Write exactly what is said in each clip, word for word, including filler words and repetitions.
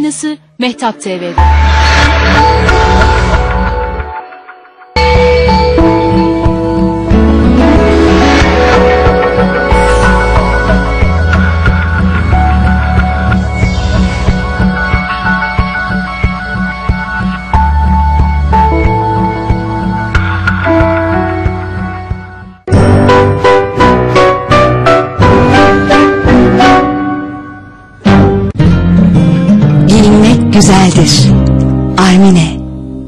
aynası Mehtap T V'de. Güzeldir. Armine.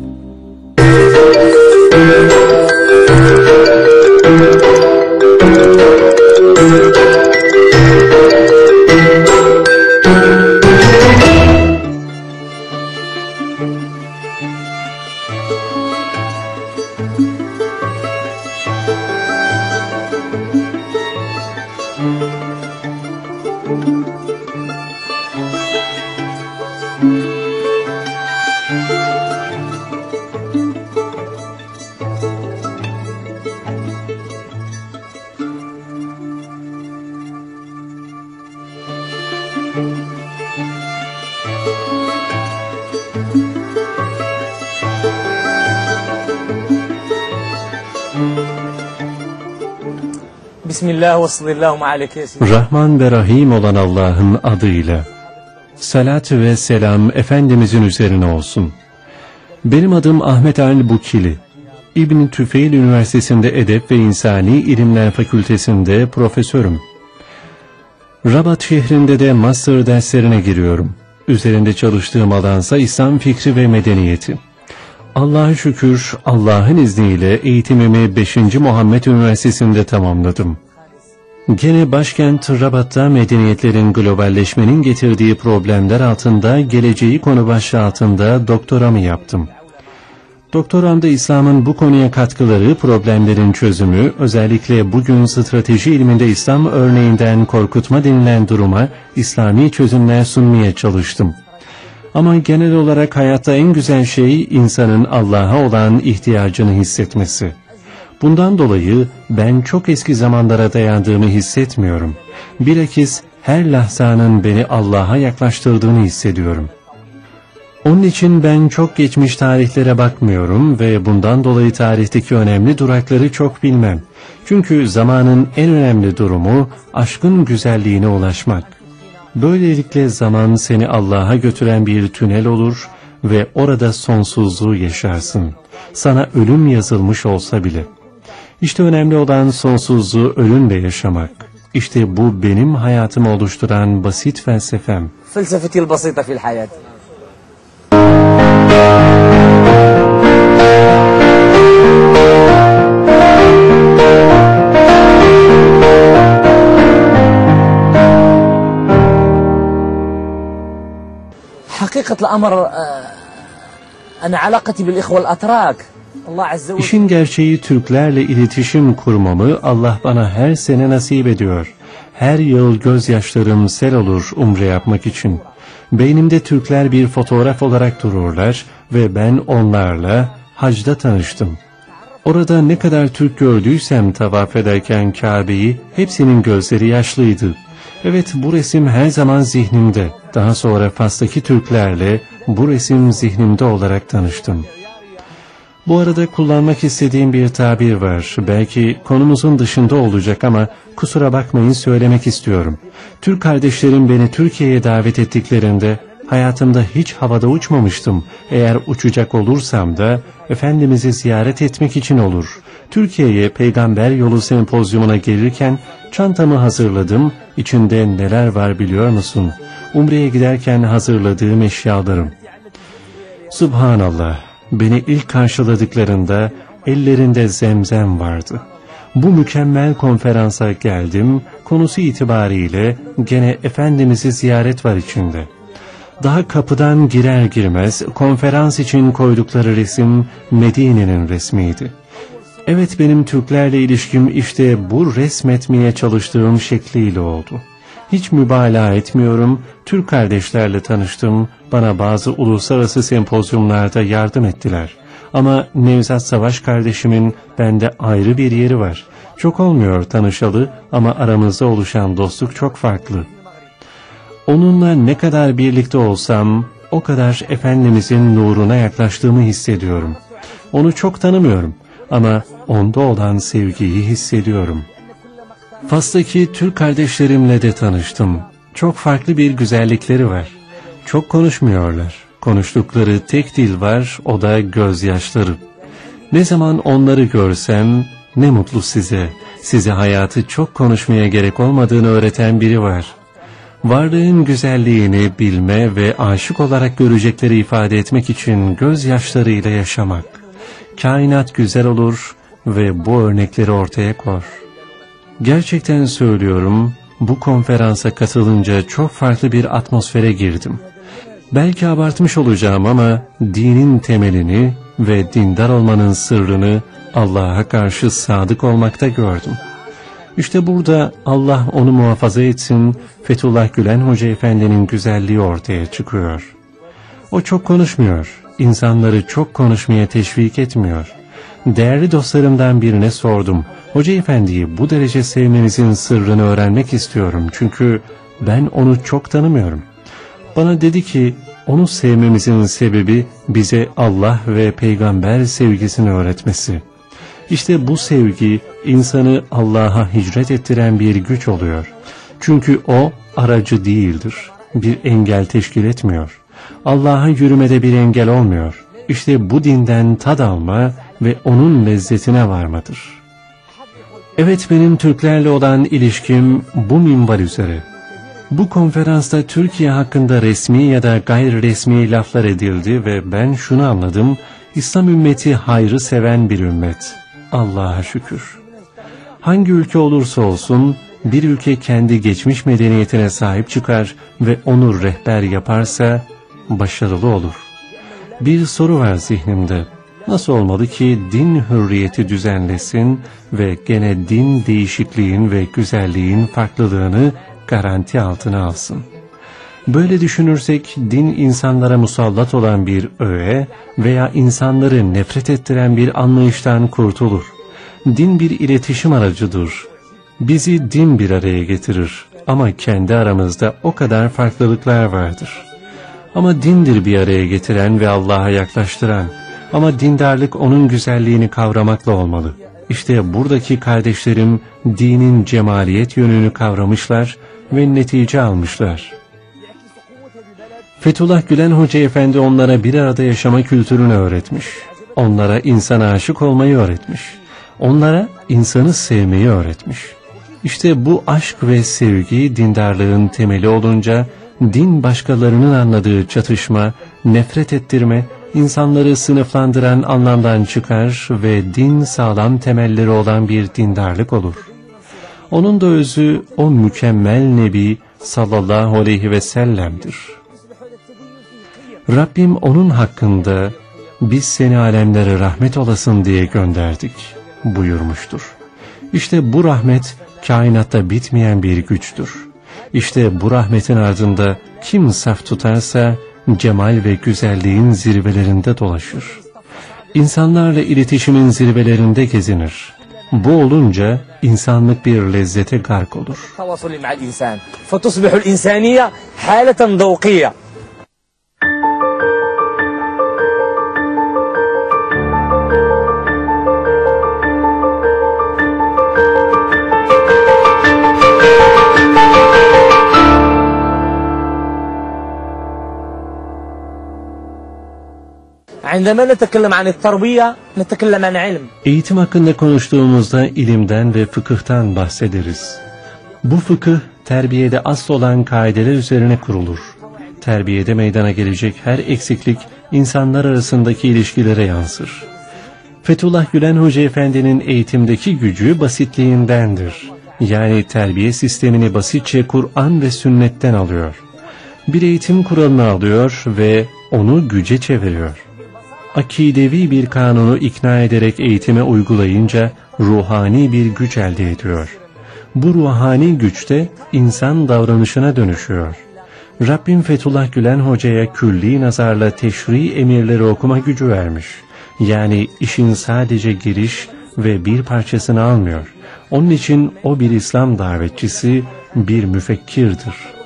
Bismillah ve sallallahu aleyke ve sellem. Rahman ve Rahim olan Allah'ın adıyla. Salatü ve selam Efendimizin üzerine olsun. Benim adım Ahmet Al-Bukili. İbn Tüfeil Üniversitesi'nde Edep ve İnsani İlimler Fakültesi'nde profesörüm. Rabat şehrinde de master derslerine giriyorum. Üzerinde çalıştığım alansa İslam fikri ve medeniyeti. Allah'a şükür Allah'ın izniyle eğitimimi beşinci Muhammed Üniversitesi'nde tamamladım. Gene başkent Rabat'ta medeniyetlerin globalleşmenin getirdiği problemler altında geleceği konu başlığı altında doktoramı yaptım. Doktoramda İslam'ın bu konuya katkıları, problemlerin çözümü, özellikle bugün strateji ilminde İslam örneğinden korkutma denilen duruma İslami çözümler sunmaya çalıştım. Ama genel olarak hayatta en güzel şey insanın Allah'a olan ihtiyacını hissetmesi. Bundan dolayı ben çok eski zamanlara dayandığımı hissetmiyorum. Bilakis her lahzanın beni Allah'a yaklaştırdığını hissediyorum. Onun için ben çok geçmiş tarihlere bakmıyorum ve bundan dolayı tarihteki önemli durakları çok bilmem. Çünkü zamanın en önemli durumu aşkın güzelliğine ulaşmak. Böylelikle zaman seni Allah'a götüren bir tünel olur ve orada sonsuzluğu yaşarsın. Sana ölüm yazılmış olsa bile. İşte önemli olan sonsuzluğu ölümle yaşamak. İşte bu benim hayatımı oluşturan basit felsefem. Felsefetil basita fil hayat. حقيقة الأمر أنا علاقتي بالإخوة الأتراك الله عز وجل. İşin gerçeği Türklerle iletişim kurmamı Allah bana her sene nasip ediyor. Her yıl gözyaşlarım sel olur umre yapmak için. Beynimde Türkler bir fotoğraf olarak dururlar ve ben onlarla hacda tanıştım. Orada ne kadar Türk gördüysem tavaf ederken Kabe'yi, hepsinin gözleri yaşlıydı. Evet, bu resim her zaman zihnimde. Daha sonra Fas'taki Türklerle bu resim zihnimde olarak tanıştım. Bu arada kullanmak istediğim bir tabir var. Belki konumuzun dışında olacak ama kusura bakmayın söylemek istiyorum. Türk kardeşlerim beni Türkiye'ye davet ettiklerinde hayatımda hiç havada uçmamıştım. Eğer uçacak olursam da Efendimiz'i ziyaret etmek için olur. Türkiye'ye Peygamber Yolu Sempozyumuna gelirken çantamı hazırladım. İçinde neler var biliyor musun? Umre'ye giderken hazırladığım eşyalarım. Subhanallah, beni ilk karşıladıklarında ellerinde zemzem vardı. Bu mükemmel konferansa geldim, konusu itibariyle gene Efendimiz'i ziyaret var içinde. Daha kapıdan girer girmez konferans için koydukları resim Medine'nin resmiydi. Evet, benim Türklerle ilişkim işte bu resmetmeye çalıştığım şekliyle oldu. Hiç mübalağa etmiyorum, Türk kardeşlerle tanıştım, bana bazı uluslararası sempozyumlarda yardım ettiler. Ama Nevzat Savaş kardeşimin bende ayrı bir yeri var. Çok olmuyor tanışalı ama aramızda oluşan dostluk çok farklı. Onunla ne kadar birlikte olsam o kadar Efendimizin nuruna yaklaştığımı hissediyorum. Onu çok tanımıyorum ama onda olan sevgiyi hissediyorum. Fas'taki Türk kardeşlerimle de tanıştım. Çok farklı bir güzellikleri var. Çok konuşmuyorlar. Konuştukları tek dil var, o da gözyaşları. Ne zaman onları görsem, ne mutlu size, size hayatı çok konuşmaya gerek olmadığını öğreten biri var. Varlığın güzelliğini bilme ve aşık olarak görecekleri ifade etmek için gözyaşlarıyla yaşamak. Kainat güzel olur ve bu örnekleri ortaya koy. Gerçekten söylüyorum, bu konferansa katılınca çok farklı bir atmosfere girdim. Belki abartmış olacağım ama dinin temelini ve dindar olmanın sırrını Allah'a karşı sadık olmakta gördüm. İşte burada Allah onu muhafaza etsin, Fethullah Gülen Hoca Efendi'nin güzelliği ortaya çıkıyor. O çok konuşmuyor, insanları çok konuşmaya teşvik etmiyor. Değerli dostlarımdan birine sordum, Hoca Efendi'yi bu derece sevmemizin sırrını öğrenmek istiyorum çünkü ben onu çok tanımıyorum. Bana dedi ki, onu sevmemizin sebebi bize Allah ve peygamber sevgisini öğretmesi. İşte bu sevgi insanı Allah'a hicret ettiren bir güç oluyor. Çünkü o aracı değildir, bir engel teşkil etmiyor. Allah'a yürümede bir engel olmuyor. İşte bu dinden tad alma ve onun lezzetine varmadır. Evet, benim Türklerle olan ilişkim bu minval üzere. Bu konferansta Türkiye hakkında resmi ya da gayri resmi laflar edildi ve ben şunu anladım, İslam ümmeti hayrı seven bir ümmet. Allah'a şükür. Hangi ülke olursa olsun, bir ülke kendi geçmiş medeniyetine sahip çıkar ve onu rehber yaparsa başarılı olur. Bir soru var zihnimde. Nasıl olmalı ki din hürriyeti düzenlesin ve gene din değişikliğin ve güzelliğin farklılığını garanti altına alsın? Böyle düşünürsek din insanlara musallat olan bir öğe veya insanları nefret ettiren bir anlayıştan kurtulur. Din bir iletişim aracıdır. Bizi din bir araya getirir ama kendi aramızda o kadar farklılıklar vardır. Ama dindir bir araya getiren ve Allah'a yaklaştıran. Ama dindarlık onun güzelliğini kavramakla olmalı. İşte buradaki kardeşlerim dinin cemaliyet yönünü kavramışlar ve netice almışlar. Fethullah Gülen Hoca Efendi onlara bir arada yaşama kültürünü öğretmiş. Onlara insana aşık olmayı öğretmiş. Onlara insanı sevmeyi öğretmiş. İşte bu aşk ve sevgi dindarlığın temeli olunca din başkalarının anladığı çatışma, nefret ettirme, insanları sınıflandıran anlamdan çıkar ve din sağlam temelleri olan bir dindarlık olur. Onun da özü o mükemmel Nebi sallallahu aleyhi ve sellem'dir. Rabbim onun hakkında biz seni alemlere rahmet olasın diye gönderdik buyurmuştur. İşte bu rahmet kainatta bitmeyen bir güçtür. İşte bu rahmetin ardında kim saf tutarsa cemal ve güzelliğin zirvelerinde dolaşır. İnsanlarla iletişimin zirvelerinde gezinir. Bu olunca insanlık bir lezzete gark olur. التواصل مع الإنسان فتصبح الإنسانية حالة ذوقية. عندما نتكلم عن التربية نتكلم عن علم. Eğitim hakkında konuştuğumuzda ilimden ve fıkıhtan bahsederiz. Bu fıkıh terbiyede asıl olan kaideler üzerine kurulur. Terbiyede meydana gelecek her eksiklik insanlar arasındaki ilişkilere yansır. Fethullah Gülen Hoca Efendi'nin eğitimdeki gücü basitliğindendir. Yani terbiye sistemini basitçe Kur'an ve sünnetten alıyor. Bir eğitim kuralını alıyor ve onu güce çeviriyor. Akidevi bir kanunu ikna ederek eğitime uygulayınca ruhani bir güç elde ediyor. Bu ruhani güçte insan davranışına dönüşüyor. Rabbim Fethullah Gülen Hoca'ya külli nazarla teşri emirleri okuma gücü vermiş. Yani işin sadece giriş ve bir parçasını almıyor. Onun için o bir İslam davetçisi, bir müfekkirdir.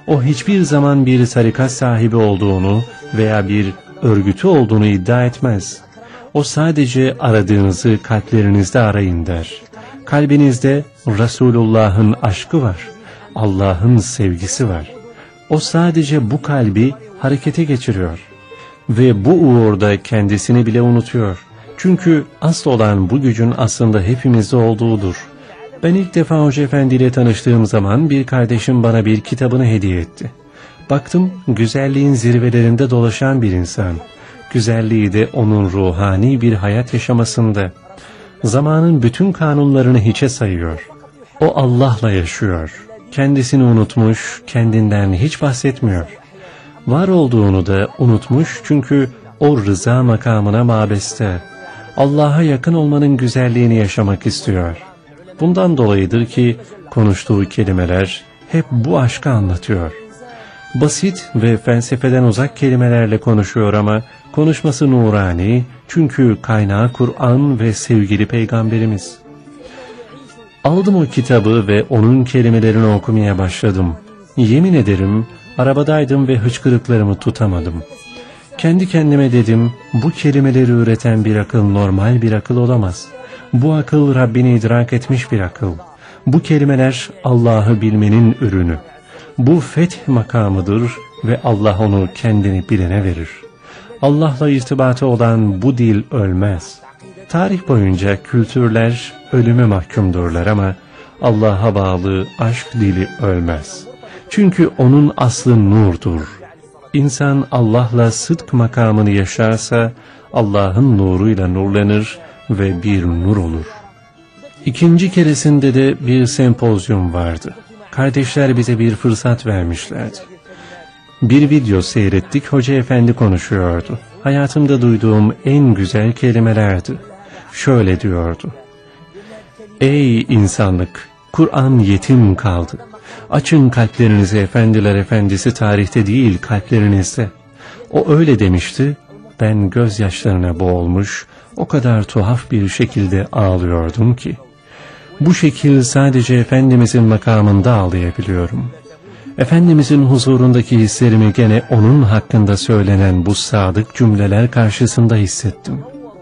O hiçbir zaman bir tarikat sahibi olduğunu veya bir örgütü olduğunu iddia etmez. O sadece aradığınızı kalplerinizde arayın der. Kalbinizde Resulullah'ın aşkı var, Allah'ın sevgisi var. O sadece bu kalbi harekete geçiriyor. Ve bu uğurda kendisini bile unutuyor. Çünkü asıl olan bu gücün aslında hepimizde olduğudur. Ben ilk defa Hoca Efendi ile tanıştığım zaman bir kardeşim bana bir kitabını hediye etti. Baktım güzelliğin zirvelerinde dolaşan bir insan. Güzelliği de onun ruhani bir hayat yaşamasında. Zamanın bütün kanunlarını hiçe sayıyor. O Allah'la yaşıyor. Kendisini unutmuş, kendinden hiç bahsetmiyor. Var olduğunu da unutmuş çünkü o rıza makamına mabeste. Allah'a yakın olmanın güzelliğini yaşamak istiyor. Bundan dolayıdır ki konuştuğu kelimeler hep bu aşkı anlatıyor. Basit ve felsefeden uzak kelimelerle konuşuyor ama konuşması nurani, çünkü kaynağı Kur'an ve sevgili Peygamberimiz. Aldım o kitabı ve onun kelimelerini okumaya başladım. Yemin ederim arabadaydım ve hıçkırıklarımı tutamadım. Kendi kendime dedim, bu kelimeleri üreten bir akıl normal bir akıl olamaz. Bu akıl Rabbini idrak etmiş bir akıl. Bu kelimeler Allah'ı bilmenin ürünü. Bu feth makamıdır ve Allah onu kendini bilene verir. Allah'la irtibatı olan bu dil ölmez. Tarih boyunca kültürler ölüme mahkumdurlar ama Allah'a bağlı aşk dili ölmez. Çünkü onun aslı nurdur. İnsan Allah'la sıdk makamını yaşarsa Allah'ın nuruyla nurlanır ve bir nur olur. İkinci keresinde de bir sempozyum vardı. Kardeşler bize bir fırsat vermişlerdi. Bir video seyrettik, Hoca Efendi konuşuyordu. Hayatımda duyduğum en güzel kelimelerdi. Şöyle diyordu: Ey insanlık! Kur'an yetim kaldı. Açın kalplerinizi, efendiler efendisi tarihte değil kalplerinizde. O öyle demişti, ben gözyaşlarına boğulmuş, o kadar tuhaf bir şekilde ağlıyordum ki. Bu şekil sadece Efendimizin makamında ağlayabiliyorum. Efendimizin huzurundaki hislerimi gene onun hakkında söylenen bu sadık cümleler karşısında hissettim.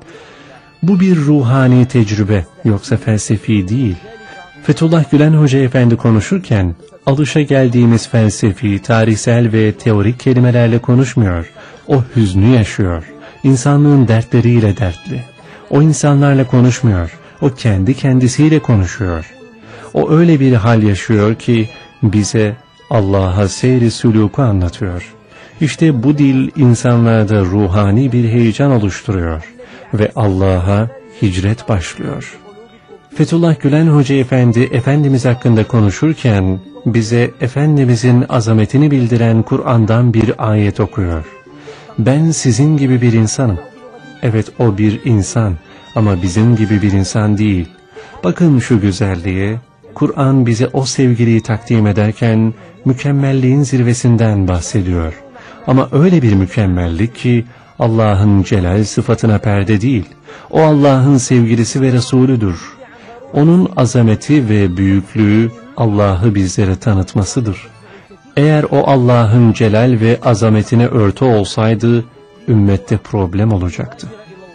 Bu bir ruhani tecrübe, yoksa felsefi değil. Fethullah Gülen Hoca Efendi konuşurken, alışa geldiğimiz felsefi, tarihsel ve teorik kelimelerle konuşmuyor. O hüznü yaşıyor. İnsanlığın dertleriyle dertli. O insanlarla konuşmuyor. O kendi kendisiyle konuşuyor. O öyle bir hal yaşıyor ki bize Allah'a seyri sülûku anlatıyor. İşte bu dil insanlarda ruhani bir heyecan oluşturuyor ve Allah'a hicret başlıyor. Fethullah Gülen Hoca Efendi Efendimiz hakkında konuşurken bize Efendimizin azametini bildiren Kur'an'dan bir ayet okuyor. Ben sizin gibi bir insanım. Evet, o bir insan ama bizim gibi bir insan değil. Bakın şu güzelliğe. Kur'an bize o sevgiliyi takdim ederken mükemmelliğin zirvesinden bahsediyor. Ama öyle bir mükemmellik ki Allah'ın celal sıfatına perde değil. O Allah'ın sevgilisi ve Resulüdür. Onun azameti ve büyüklüğü Allah'ı bizlere tanıtmasıdır. Eğer o Allah'ın celal ve azametine örtü olsaydı ümmette problem olacaktı.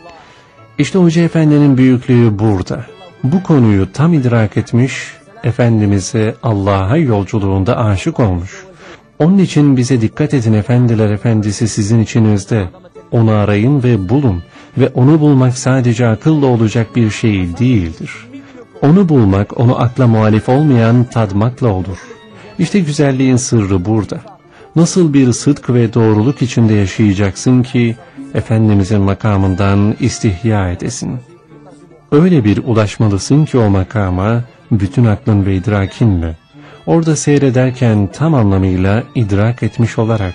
İşte Hoca Efendi'nin büyüklüğü burada. Bu konuyu tam idrak etmiş, Efendimiz'e Allah'a yolculuğunda aşık olmuş. Onun için bize dikkat edin, efendiler efendisi sizin içinizde. Onu arayın ve bulun ve onu bulmak sadece akılla olacak bir şey değildir. Onu bulmak, onu akla muhalif olmayan tadmakla olur. İşte güzelliğin sırrı burada. Nasıl bir sıdk ve doğruluk içinde yaşayacaksın ki Efendimizin makamından istihya edesin. Öyle bir ulaşmalısın ki o makama bütün aklın ve idrakinle, orada seyrederken tam anlamıyla idrak etmiş olarak.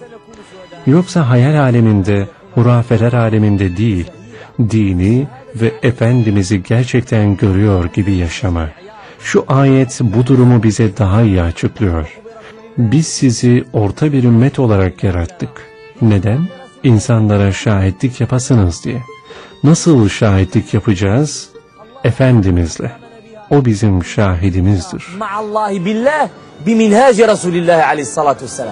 Yoksa hayal aleminde, hurafeler aleminde değil, dini ve Efendimiz'i gerçekten görüyor gibi yaşama. Şu ayet bu durumu bize daha iyi açıklıyor. Biz sizi orta bir ümmet olarak yarattık. Neden? İnsanlara şahitlik yapasınız diye. Nasıl şahitlik yapacağız? Efendimizle. O bizim şahidimizdir. Ma'allahi billah biminhaci Resulillahi aleyhissalatu vesselam.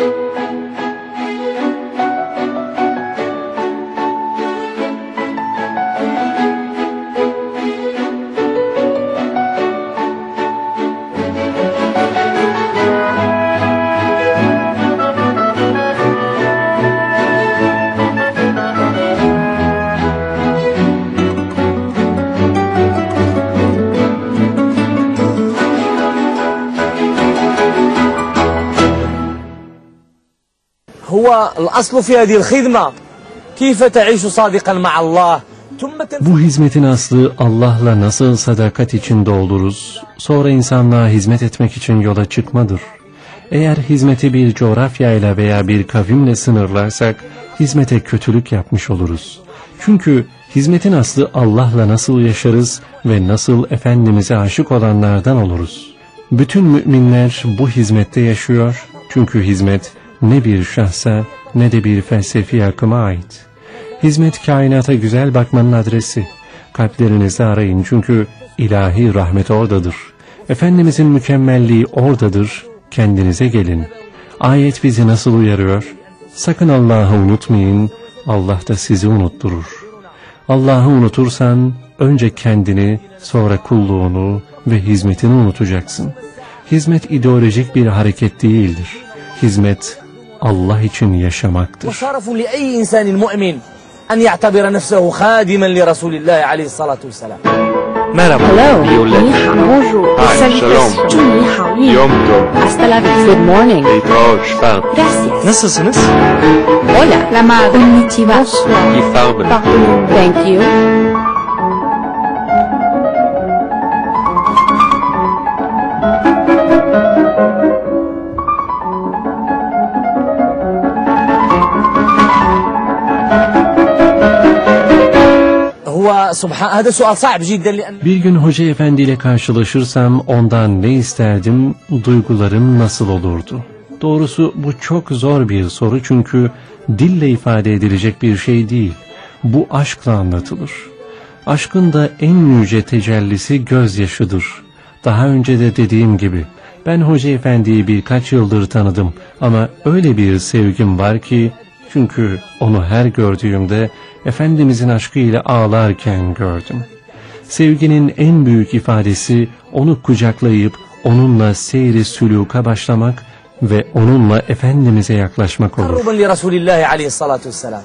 هو الأصل في هذه الخدمة كيف تعيش صادقا مع الله ثم Bu hizmetin aslı Allah'la nasıl sadakat içinde oluruz, sonra insanlığa hizmet etmek için yola çıkmadır. Eğer hizmeti bir coğrafyayla veya bir kavimle sınırlarsak, hizmete kötülük yapmış oluruz. Çünkü hizmetin aslı Allah'la nasıl yaşarız ve nasıl Efendimiz'e aşık olanlardan oluruz. Bütün müminler bu hizmette yaşıyor, çünkü hizmet ne bir şahsa ne de bir felsefi akıma ait. Hizmet kainata güzel bakmanın adresi. Kalplerinizde arayın çünkü ilahi rahmet oradadır. Efendimizin mükemmelliği oradadır. Kendinize gelin. Ayet bizi nasıl uyarıyor? Sakın Allah'ı unutmayın, Allah da sizi unutturur. Allah'ı unutursan önce kendini, sonra kulluğunu ve hizmetini unutacaksın. Hizmet ideolojik bir hareket değildir. Hizmet Allah için yaşamaktır. وشرف لأي إنسان مؤمن أن يعتبر نفسه خادما لرسول الله عليه الصلاة والسلام. Merhaba. Hello. Violette. Ni hao. Bonjour. Hi, shalom. Ni hao. Yom tov. Hasta la vista. Good morning. להתראות, שפרט. Gracias. Nasılsınız? Hola. La madre. Konnichiwa. Bonsoir. Gifarben. Pardon. Thank you. هو سبحان هذا سؤال صعب جدا لأن Bir gün Hoca Efendi ile karşılaşırsam ondan ne isterdim, duygularım nasıl olurdu? Doğrusu bu çok zor bir soru çünkü dille ifade edilecek bir şey değil. Bu aşkla anlatılır. Aşkın da en yüce tecellisi gözyaşıdır. Daha önce de dediğim gibi ben Hoca Efendi'yi birkaç yıldır tanıdım ama öyle bir sevgim var ki çünkü onu her gördüğümde Efendimizin aşkıyla ağlarken gördüm. Sevginin en büyük ifadesi onu kucaklayıp onunla seyri sülûka başlamak ve onunla Efendimiz'e yaklaşmak olur. تقربا لرسول الله عليه الصلاة والسلام.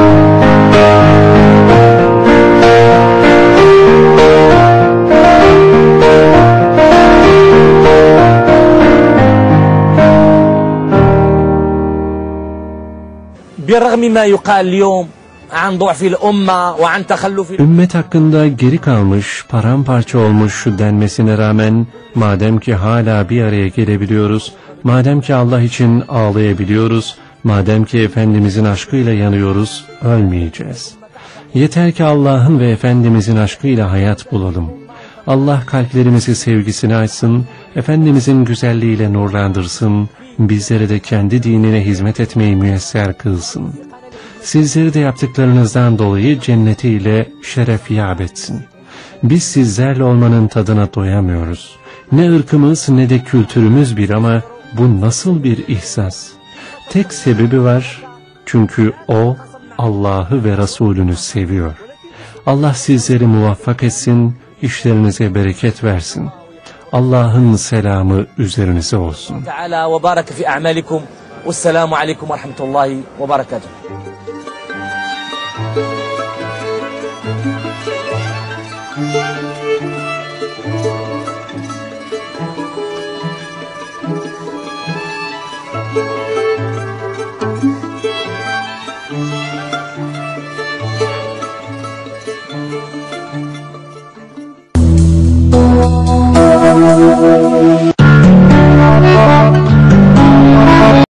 برغم ما يقال اليوم عن ضعف الأمة وعن تخلف Ümmet hakkında geri kalmış, paramparça olmuş denmesine rağmen, madem ki hala bir araya gelebiliyoruz, madem ki Allah için ağlayabiliyoruz, madem ki Efendimizin aşkıyla yanıyoruz, ölmeyeceğiz. Yeter ki Allah'ın ve Efendimizin aşkıyla hayat bulalım. Allah kalplerimizi sevgisine açsın, Efendimizin güzelliğiyle nurlandırsın, bizlere de kendi dinine hizmet etmeyi müyesser kılsın. Sizleri de yaptıklarınızdan dolayı cennetiyle şeref yâb etsin. Biz sizlerle olmanın tadına doyamıyoruz. Ne ırkımız ne de kültürümüz bir ama bu nasıl bir ihsas? Tek sebebi var, çünkü O Allah'ı ve Resulünü seviyor. Allah sizleri muvaffak etsin, işlerinize bereket versin. Allah'ın selamı üzerinize olsun. تعالى وبارك في أعمالكم والسلام عليكم ورحمة الله وبركاته.